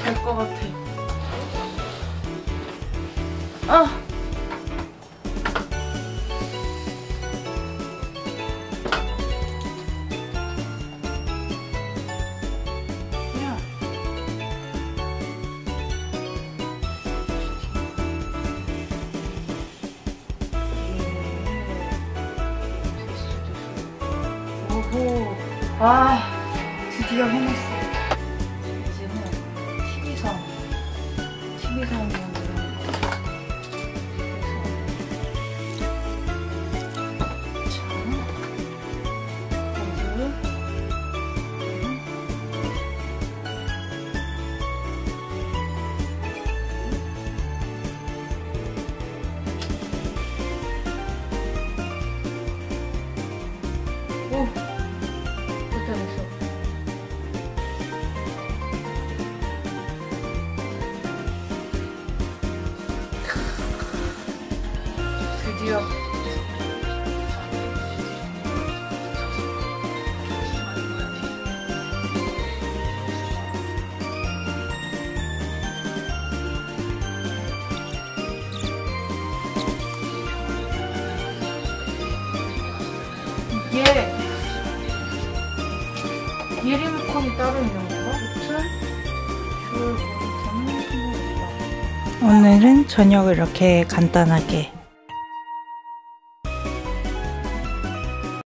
될 것 같아. 아! 오호. 아, 드디어 해냈어. 이제는 TV섬이면 오, 됐다 됐어. 드디어. 이게 리모컨이 따로 있는 건가? 오늘은 저녁을 이렇게 간단하게